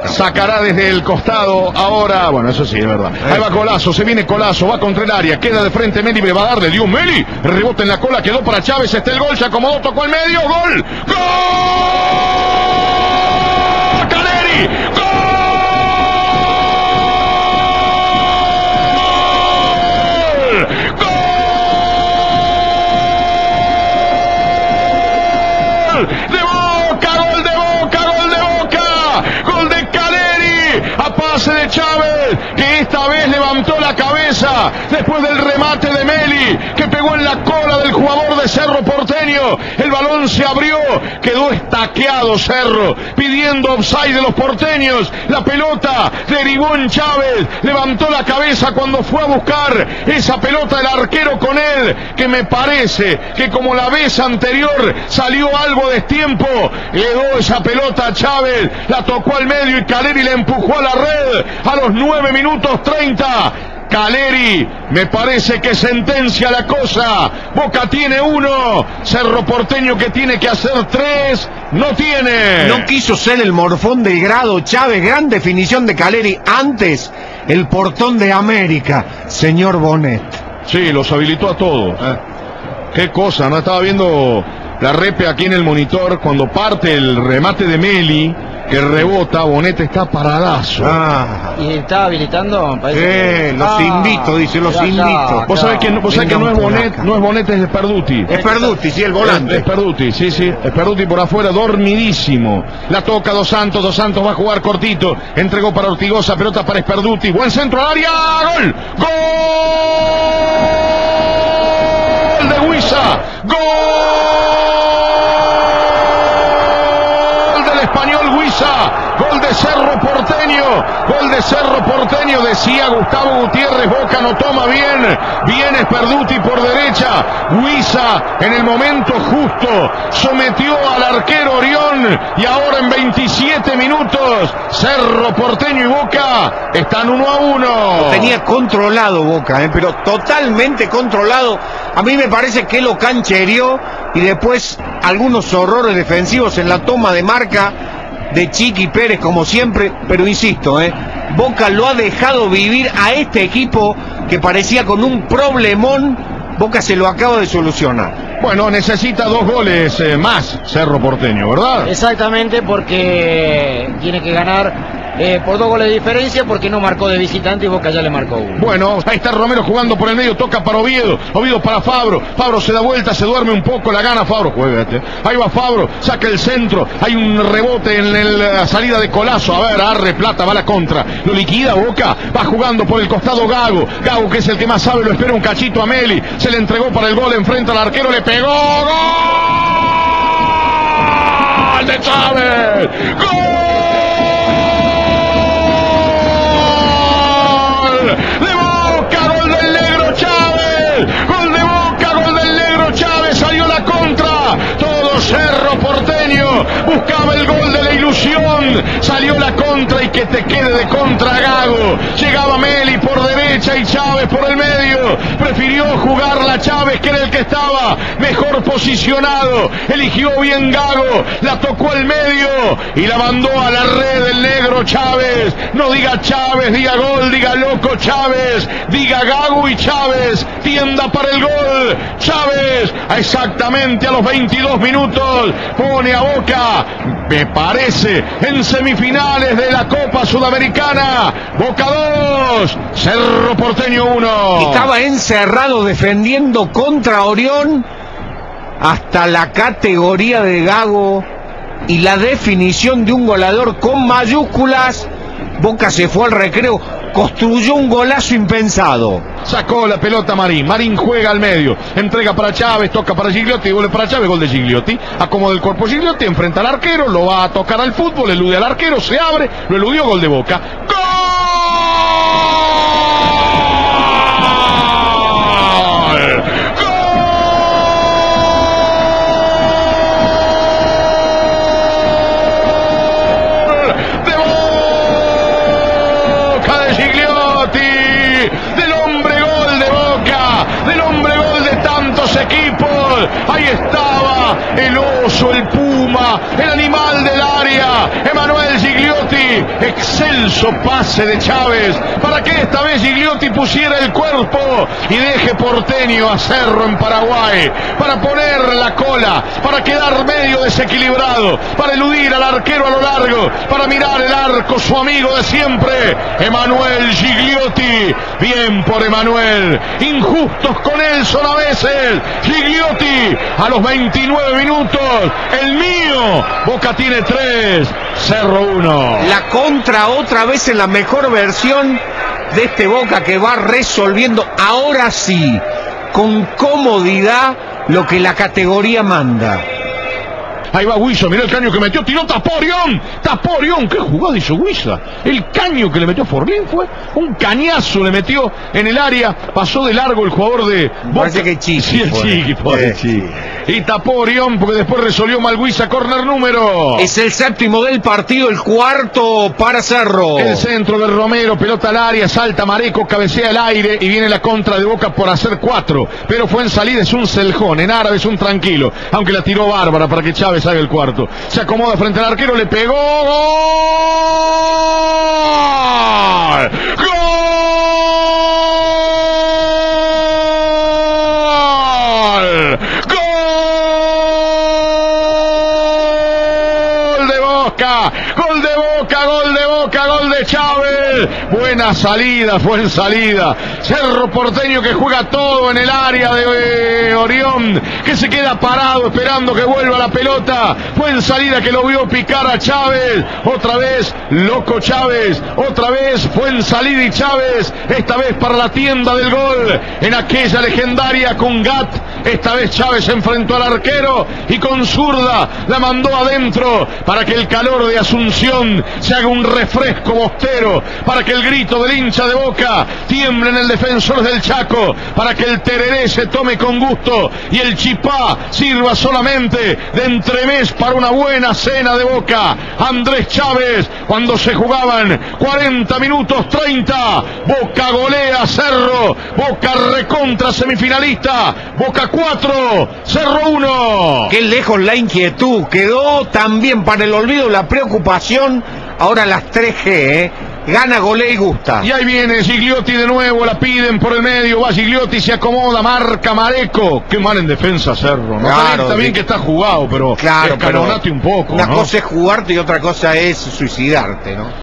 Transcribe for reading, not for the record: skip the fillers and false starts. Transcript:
Sacará desde el costado ahora, bueno, eso sí, es verdad. Ahí va Colazo, se viene Colazo, va contra el área, queda de frente Meli, le va a dar, le dio Meli, rebota en la cola, quedó para Chávez, está el gol, se acomodó, tocó al medio, gol, gol, Caleri, gol, gol, de Boca, gol de Boca, gol de Boca, gol de Caleri, a pase de Chávez, que esta vez levantó la cabeza después del remate de Meli, que pegó en la cola del jugador de Cerro Porteño. El balón se abrió, quedó estaqueado Cerro, pidiendo offside de los porteños. La pelota derivó en Chávez, levantó la cabeza cuando fue a buscar esa pelota el arquero con él, que me parece que como la vez anterior salió algo de tiempo, le dio esa pelota a Chávez, la tocó al medio y Caleri la empujó a la red a los 9 minutos 30. Caleri, me parece que sentencia la cosa. Boca tiene 1, Cerro Porteño que tiene que hacer 3, no tiene. No quiso ser el morfón del grado Chávez, gran definición de Caleri. Antes, el portón de América, señor Bonet. Sí, los habilitó a todos. Qué cosa, ¿no? Estaba viendo la repe aquí en el monitor cuando parte el remate de Meli, que rebota, Bonet está paradazo. ¿Y está habilitando? Los invito, dice, los invito. Vos sabés que no es Bonet, no es Bonet, es Perduti. Es Perduti, sí, el volante. Es Perduti, sí, es Perduti por afuera, dormidísimo. La toca Dos Santos va a jugar cortito, entregó para Ortigosa, pelota para Perduti, buen centro al área, gol, gol de Huiza, gol del español Huiza, gol de Cerro Porteño, decía Gustavo Gutiérrez, Boca no toma bien, viene Perduti por derecha, Huiza en el momento justo, sometió al arquero Orión, y ahora en 27 minutos, Cerro Porteño y Boca están 1-1. Lo tenía controlado Boca, pero totalmente controlado. A mí me parece que lo canchereó y después algunos horrores defensivos en la toma de marca de Chiqui Pérez como siempre, pero insisto, Boca lo ha dejado vivir a este equipo que parecía con un problemón. Boca se lo acaba de solucionar. Bueno, necesita 2 goles más Cerro Porteño, ¿verdad? Exactamente, porque tiene que ganar por 2 goles de diferencia, porque no marcó de visitante y Boca ya le marcó 1. Bueno, ahí está Romero jugando por el medio, toca para Oviedo para Fabro se da vuelta, se duerme un poco, la gana Fabro, juégate. Ahí va Fabro, saca el centro, hay un rebote en la salida de Colazo, a ver, arre plata, va la contra, lo liquida Boca, va jugando por el costado Gago que es el que más sabe, lo espera un cachito a Meli, se le entregó para el gol, enfrenta al arquero, le pegó, ¡gol de Chávez! ¡Gol de Boca! ¡Gol del negro Chávez! ¡Gol de Boca! ¡Gol del negro Chávez! ¡Salió la contra! Todo Cerro Porteño buscaba el gol de la ilusión, salió la contra y que te quede de contra Gago. Llegaba Meli por derecha y Chávez por el medio, prefirió jugarla Chávez, que era el que estaba mejor posicionado, eligió bien Gago, la tocó al medio y la mandó a la red del negro Chávez. No diga Chávez, diga gol, diga loco Chávez, diga Gago y Chávez, tienda para el gol. Chávez, exactamente a los 22 minutos, pone a Boca, me parece, en semifinales de la Copa Sudamericana. Boca 2, Cerro Porteño 1. Estaba encerrado defendiendo contra Orión hasta la categoría de Gago y la definición de un goleador con mayúsculas. Boca se fue al recreo, construyó un golazo impensado. Sacó la pelota Marín juega al medio, entrega para Chávez, toca para Gigliotti, gol para Chávez, gol de Gigliotti, acomoda el cuerpo Gigliotti, enfrenta al arquero, lo va a tocar al fútbol, elude al arquero, se abre, lo eludió, gol de Boca. ¡Gol! Equipos minutos. Ahí estaba el oso, el puma, el animal del área, Emanuel Gigliotti. Excelso pase de Chávez para que esta vez Gigliotti pusiera el cuerpo y deje Porteño a Cerro en Paraguay, para poner la cola, para quedar medio desequilibrado, para eludir al arquero a lo largo, para mirar el arco, su amigo de siempre, Emanuel Gigliotti. Bien por Emanuel, injustos con él son a veces. Gigliotti a los 29 minutos, el mío. Boca tiene 3, Cerro 1. La contra otra vez en la mejor versión de este Boca que va resolviendo ahora sí, con comodidad, lo que la categoría manda. Ahí va Huiza, mirá el caño que metió, tiró, tapó Orión, qué jugada hizo Huiza. El caño que le metió Forlín fue un cañazo, le metió en el área, pasó de largo el jugador de Boca. Parece que Chiqui. Sí, el Chiqui, pobre Chiqui. Y tapó Orión porque después resolvió mal Huiza, córner número. Es el séptimo del partido, el cuarto para Cerro. El centro de Romero, pelota al área, salta Mareco, cabecea el aire y viene la contra de Boca por hacer 4. Pero fue en salida, es un celjón, en árabe es un tranquilo, aunque la tiró bárbara para que Chávez haga el cuarto. Se acomoda frente al arquero, le pegó. ¡Gol! ¡Gol! ¡Gol de Boca! ¡Gol de Boca! ¡Gol de Boca! ¡Gol de Chávez! Buena salida, fue en salida. Cerro Porteño que juega todo en el área de Orión, que se queda parado esperando que vuelva la pelota. Fue en salida que lo vio picar a Chávez. Otra vez, loco Chávez. Otra vez fue en salida y Chávez. Esta vez para la tienda del gol. En aquella legendaria con Gat. Esta vez Chávez se enfrentó al arquero y con zurda la mandó adentro para que el calor de Asunción se haga un refresco bostero, para que el grito del hincha de Boca tiemble en el defensor del Chaco, para que el tereré se tome con gusto y el chipá sirva solamente de entremés para una buena cena de Boca. Andrés Chávez, cuando se jugaban 40 minutos 30, Boca golea a Cerro, Boca recontra semifinalista, Boca 4, Cerro 1. Qué lejos la inquietud, quedó también para el olvido la preocupación. Ahora las 3G, gana, golea y gusta. Y ahí viene Gigliotti de nuevo, la piden por el medio, va Gigliotti, se acomoda, marca Mareco. Qué mal en defensa Cerro, ¿no? Claro, está bien que está jugado, pero claro, escalonate un poco, una ¿no? cosa es jugarte y otra cosa es suicidarte, ¿no?